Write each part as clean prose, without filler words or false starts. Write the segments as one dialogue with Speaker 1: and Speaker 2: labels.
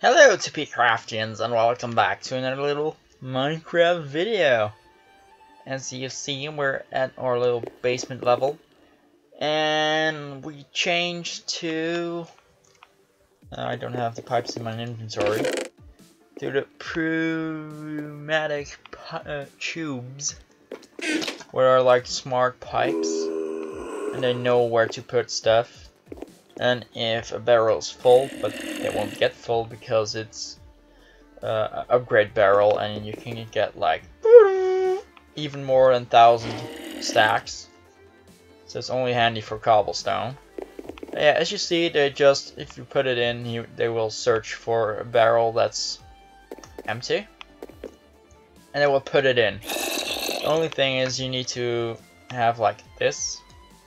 Speaker 1: Hello TP Craftians and welcome back to another little Minecraft video. As you see, we're at our little basement level and we changed to I don't have the pipes in my inventory, to the pneumatic tubes, where are like smart pipes and they know where to put stuff. And if a barrel is full, but it won't get full because it's an upgrade barrel, and you can get like even more than 1,000 stacks. So it's only handy for cobblestone. But yeah, as you see, they just, if you put it in, they will search for a barrel that's empty, and they will put it in. The only thing is you need to have like this.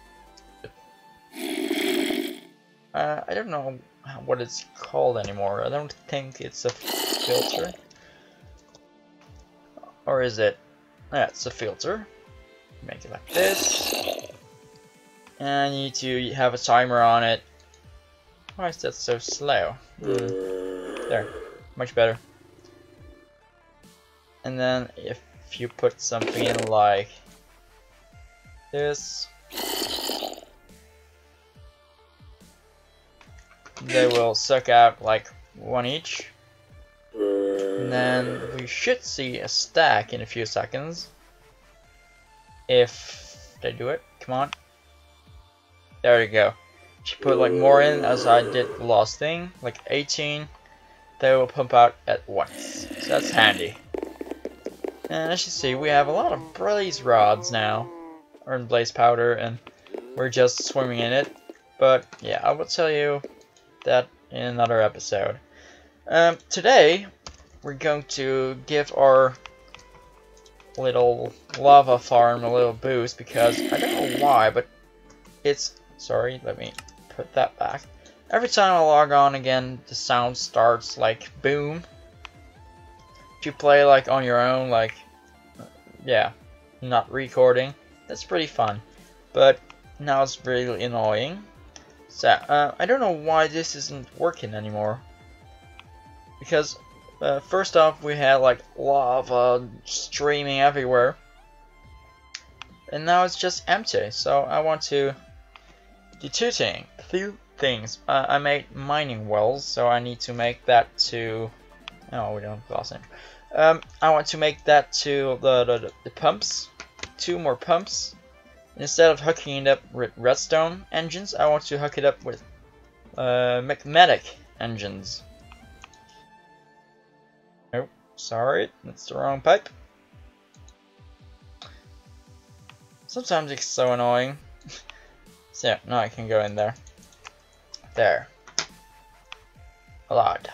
Speaker 1: I don't know what it's called anymore. I don't think it's a filter. Or is it? Yeah, it's a filter. Make it like this. And you need to have a timer on it. Why is that so slow? There. Much better. And then if you put something in like this, they will suck out like one each, and then we should see a stack in a few seconds if they do it. Come on, there you go. If you put like more in, as I did the last thing, like 18, they will pump out at once, so that's handy. And as you see, we have a lot of blaze rods now, or blaze powder, and we're just swimming in it. But yeah, I will tell you that in another episode. Today we're going to give our little lava farm a little boost, because I don't know why, but it's, sorry, let me put that back. Every time I log on again, the sound starts like boom. If you play like on your own, like yeah, not recording, that's pretty fun, but now it's really annoying. So, I don't know why this isn't working anymore. Because, first off, we had like lava streaming everywhere. And now it's just empty. So, I want to do two things. I made mining wells, so I need to make that to... Oh, we don't have glass in. I want to make that to the pumps. 2 more pumps. Instead of hooking it up with redstone engines, I want to hook it up with magmatic engines. Oh, sorry, that's the wrong pipe. Sometimes it's so annoying. So yeah, now I can go in there. There. Allowed.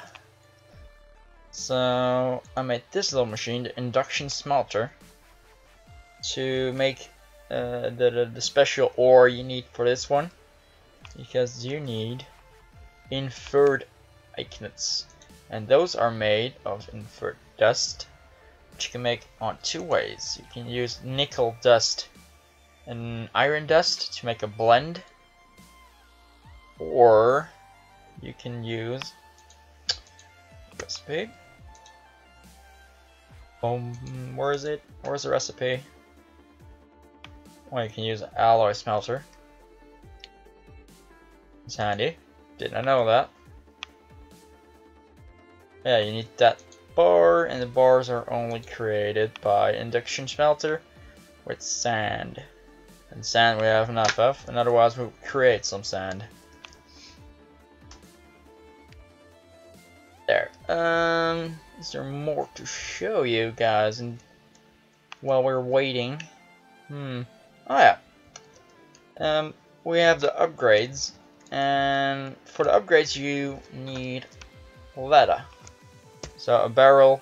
Speaker 1: So I made this little machine, the induction smelter, to make the special ore you need for this one, because you need inferred ignites, and those are made of inferred dust, which you can make on 2 ways. You can use nickel dust and iron dust to make a blend, or you can use recipe. Where is it? Where's the recipe? Well, you can use an alloy smelter. It's handy. Didn't know that. Yeah, you need that bar, and the bars are only created by induction smelter with sand. And sand we have enough of, and otherwise we'll create some sand. There. Is there more to show you guys? And while we're waiting, oh yeah. We have the upgrades, and for the upgrades you need leather. So a barrel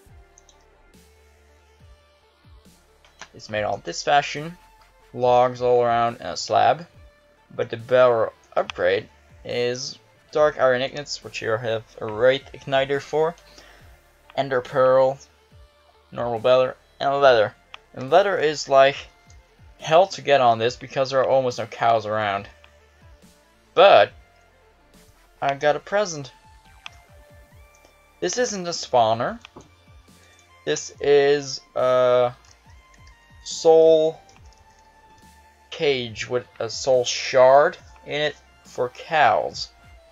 Speaker 1: is made on this fashion, logs all around, and a slab. But the barrel upgrade is dark iron ignites, which you have a wraith igniter for, ender pearl, normal leather, and leather. And leather is like hell to get on this because there are almost no cows around. But I got a present. This isn't a spawner. This is a soul cage with a soul shard in it for cows.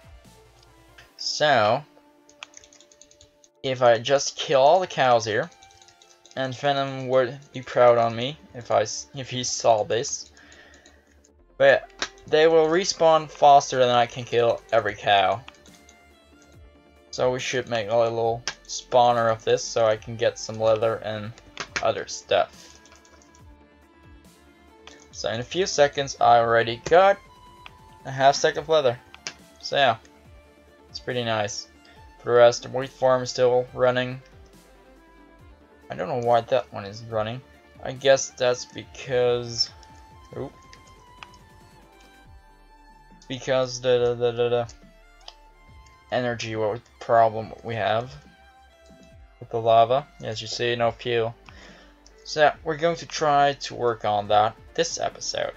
Speaker 1: So, if I just kill all the cows here, and Venom would be proud on me if he saw this. But they will respawn faster than I can kill every cow. So we should make a little spawner of this so I can get some leather and other stuff. So in a few seconds I already got a half stack of leather. So yeah, it's pretty nice. For the rest, the wheat farm is still running. I don't know why that one is running. I guess that's because... Oop. Because the energy problem we have with the lava. As you see, no fuel. So we're going to try to work on that this episode.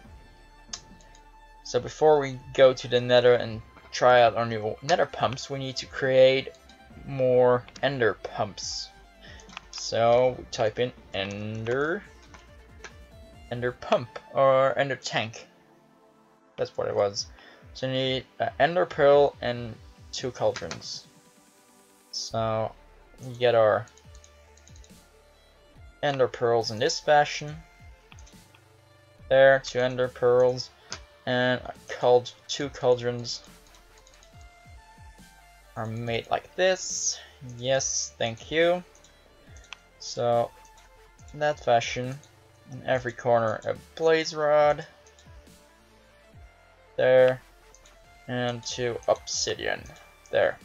Speaker 1: So before we go to the nether and try out our new nether pumps, we need to create more ender pumps. So we type in ender pump or ender tank. That's what it was. So we need an ender pearl and 2 cauldrons. So we get our ender pearls in this fashion. There, 2 ender pearls and 2 cauldrons are made like this. Yes, thank you. So in that fashion, in every corner a blaze rod. There, and 2 obsidian. There.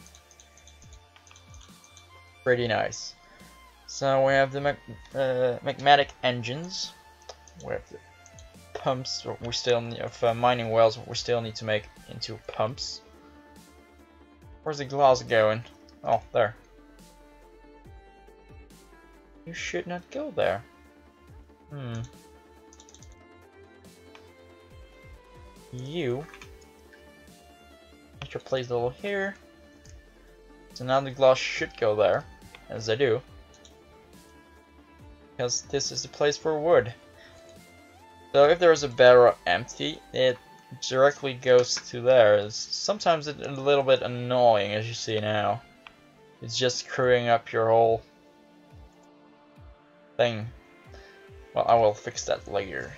Speaker 1: Pretty nice. So we have the magmatic engines. We have the pumps. We still need mining wells. We still need to make into pumps. Where's the glass going? Oh, there. You should not go there. You put your place a little here. So now the glass should go there, as I do. Because this is the place for wood. So if there's a barrel empty, it directly goes to there. Sometimes it's a little bit annoying, as you see now. It's just screwing up your whole thing. Well, I will fix that later.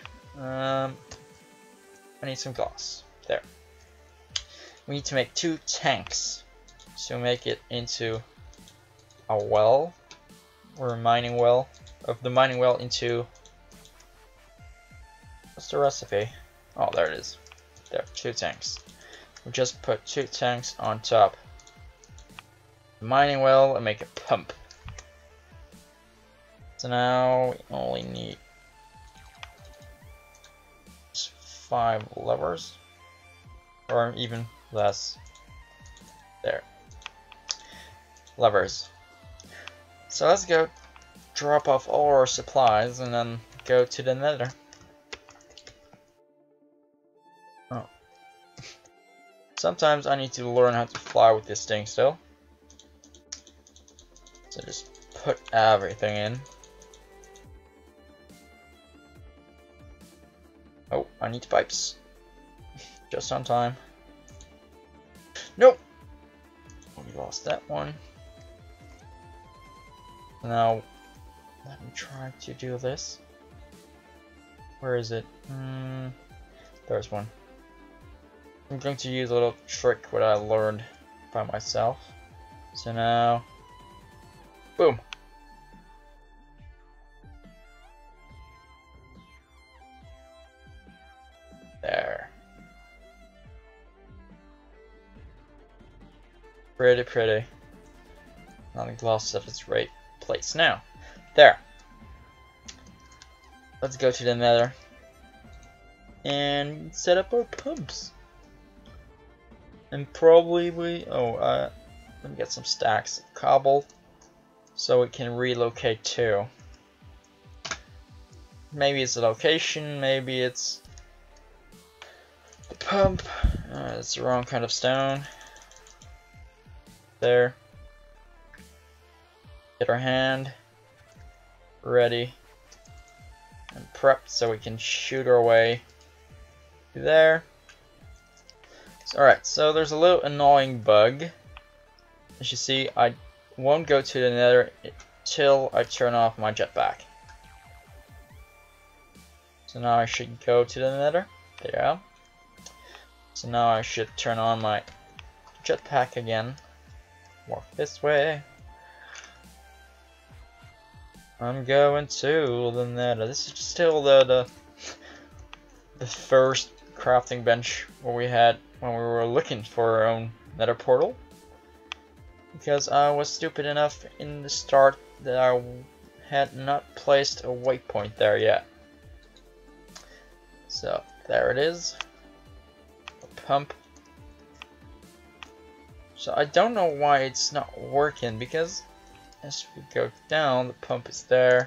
Speaker 1: I need some glass. There. We need to make 2 tanks to make it into a well, or a mining well. Of the mining well into... What's the recipe? Oh, there it is. There, 2 tanks. We just put 2 tanks on top. The mining well and make a pump. So now we only need 5 levers, or even less. There. Levers. So let's go drop off all our supplies and then go to the nether. Oh. Sometimes I need to learn how to fly with this thing still. So just put everything in. Oh, I need pipes. Just on time. Nope! We lost that one. Now, let me try to do this. Where is it? There's one. I'm going to use a little trick what I learned by myself. So now, boom! There. Pretty, pretty. Now the glass of its right place. Now, there. Let's go to the nether and set up our pumps. And probably let me get some stacks of cobble so we can relocate too. Maybe it's the location, maybe it's the pump. It's the wrong kind of stone. There. Get our hand ready and prepped so we can shoot our way through there. Alright, so there's a little annoying bug. As you see, I won't go to the nether till I turn off my jetpack. So now I should go to the nether. There you go. So now I should turn on my jetpack again. Walk this way. I'm going to the nether. This is still the first crafting bench where we had when we were looking for our own nether portal. Because I was stupid enough in the start that I had not placed a waypoint there yet. So there it is. A pump. So I don't know why it's not working, because as we go down, the pump is there.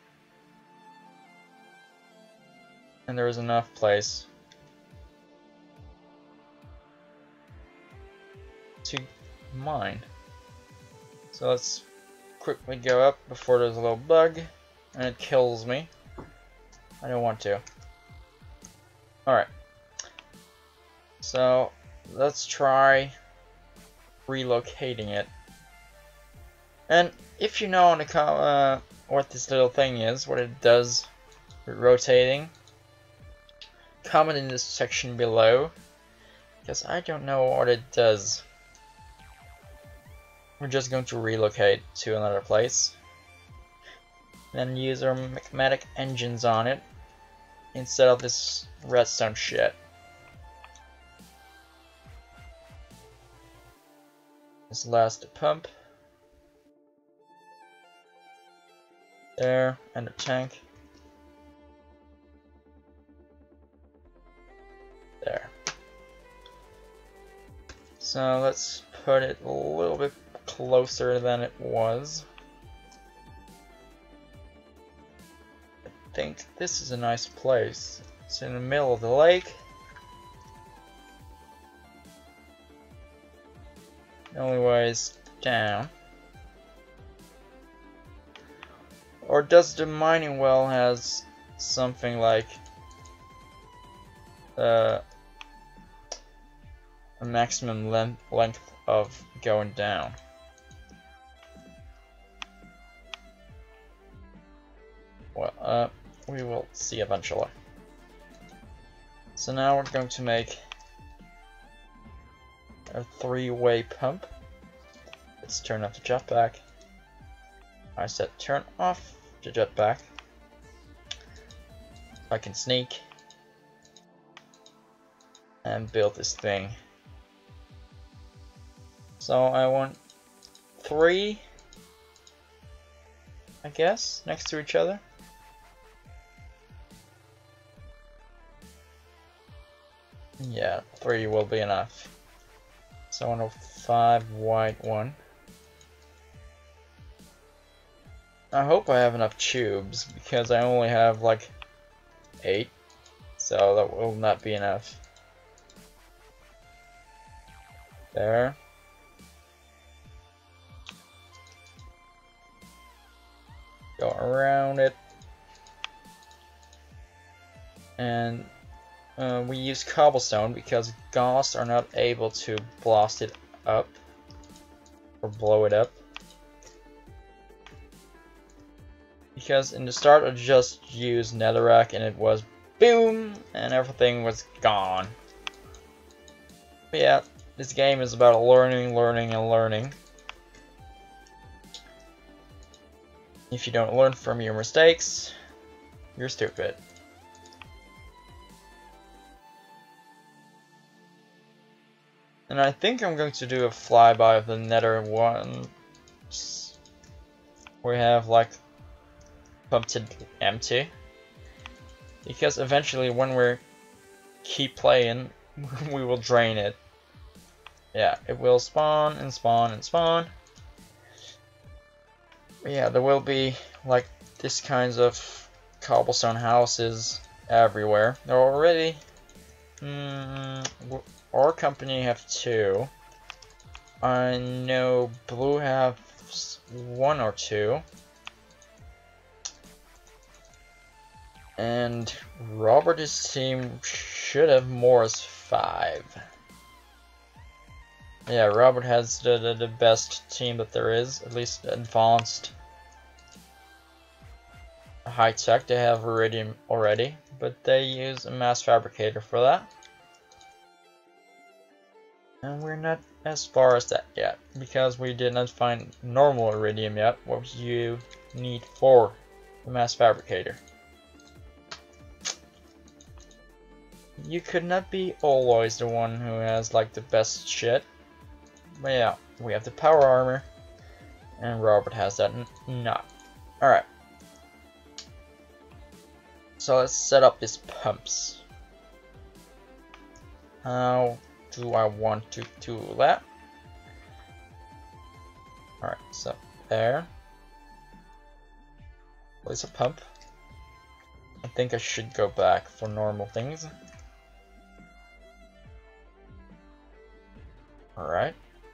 Speaker 1: And there is enough place to mine. So let's quickly go up before there's a little bug and it kills me. I don't want to. Alright. So let's try relocating it. And if you know in the what this little thing is, what it does with rotating, comment in this section below, because I don't know what it does. We're just going to relocate to another place. Then use our magmatic engines on it instead of this redstone shit. This last pump. There, and a tank. There. So let's put it a little bit closer than it was. I think this is a nice place. It's in the middle of the lake. The only way is down. Or does the mining well has something like a maximum length of going down? Well, we will see eventually. So now we're going to make a 3-way pump. Let's turn off the jetpack. I said turn off the jetpack. I can sneak and build this thing. So I want 3, I guess, next to each other. Yeah, 3 will be enough. So I want a 5 white one. I hope I have enough tubes, because I only have like 8, so that will not be enough. There. Go around it. And we use cobblestone because ghosts are not able to blast it up or blow it up. Because in the start I just used netherrack and it was boom and everything was gone. But yeah, this game is about learning, learning, and learning. If you don't learn from your mistakes, you're stupid. And I think I'm going to do a flyby of the nether once we have like pumped it empty. Because eventually when we keep playing, we will drain it. Yeah, it will spawn and spawn and spawn. But yeah, there will be like this kinds of cobblestone houses everywhere. There are already our company have 2. I know Blue have 1 or 2. And Robert's team should have more as 5. Yeah, Robert has the best team that there is, at least advanced. High tech, they have iridium already, but they use a mass fabricator for that. And we're not as far as that yet, because we did not find normal iridium yet, what you need for the mass fabricator. You could not be always the one who has like the best shit. But yeah, we have the power armor, and Robert has that not. Alright. So let's set up these pumps. How do I want to do that? Alright, so there. Place a pump. I think I should go back for normal things. Alright.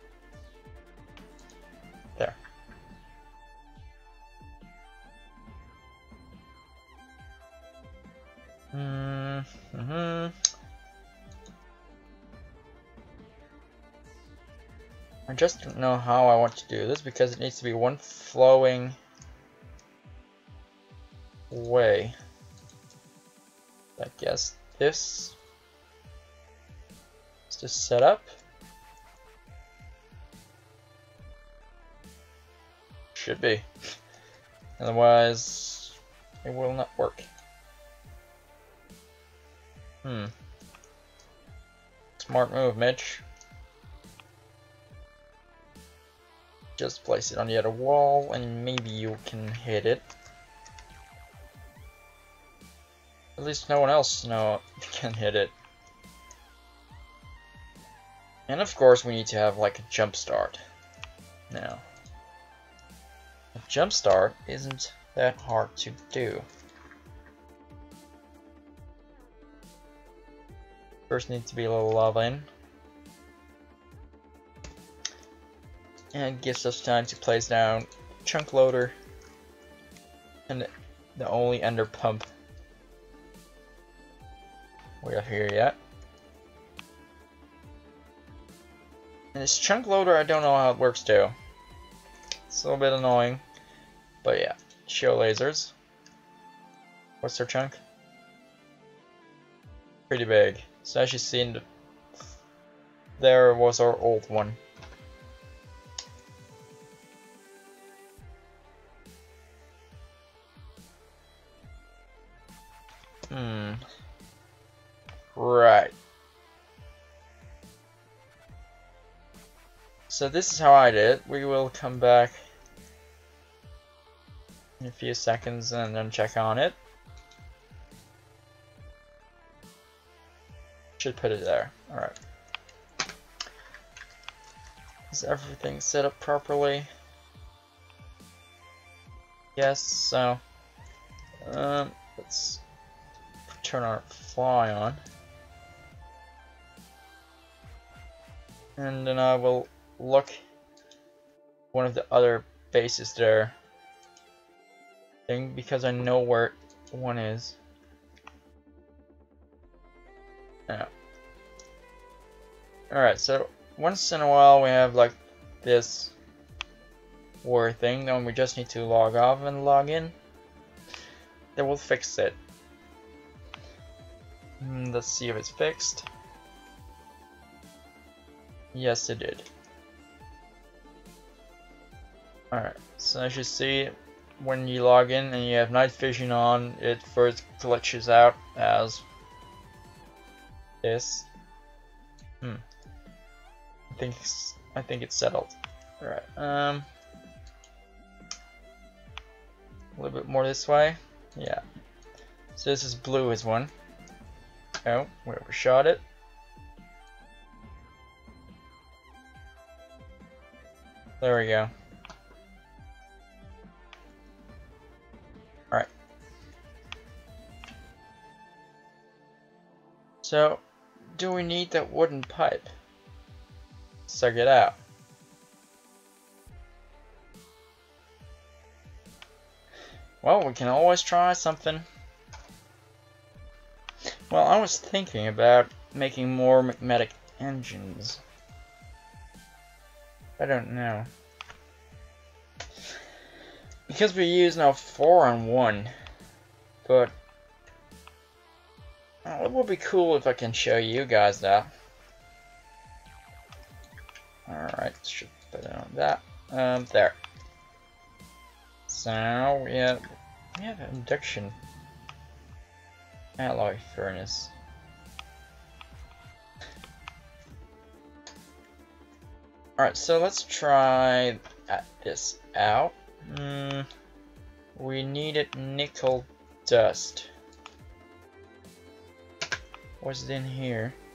Speaker 1: There. I just don't know how I want to do this because it needs to be one flowing way. I guess this is the setup. Should be. Otherwise, it will not work. Smart move, Mitch. Just place it on the other wall and maybe you can hit it. At least no one else can hit it. And of course we need to have like a jump start. Now, a jump start isn't that hard to do. First needs to be a little lava in. And it gives us time to place down chunk loader and the only ender pump we have here yet. And this chunk loader, I don't know how it works too. It's a little bit annoying, but yeah. Show lasers. What's their chunk? Pretty big. So as you see, there was our old one. Right. So this is how I did it. We will come back in a few seconds and then check on it. Should put it there. Alright. Is everything set up properly? Yes, so let's turn our fly on. And then I will look one of the other bases there because I know where one is. Yeah. Alright, so once in a while we have like this war thing, then we just need to log off and log in. Then we'll fix it. Let's see if it's fixed. Yes, it did. Alright, so as you see, when you log in and you have night vision on, it first glitches out as this. I think it's settled. Alright, a little bit more this way. Yeah. So this is blue is one. Oh, we overshot it. There we go. Alright. So, do we need that wooden pipe? Let's check it out. Well, we can always try something. Well, I was thinking about making more magnetic engines. I don't know. Because we use now 4 on 1. But it would be cool if I can show you guys that. Alright, should put it on that. There. So we have an induction alloy furnace. Alright, so let's try this out. We needed nickel dust. What's in here?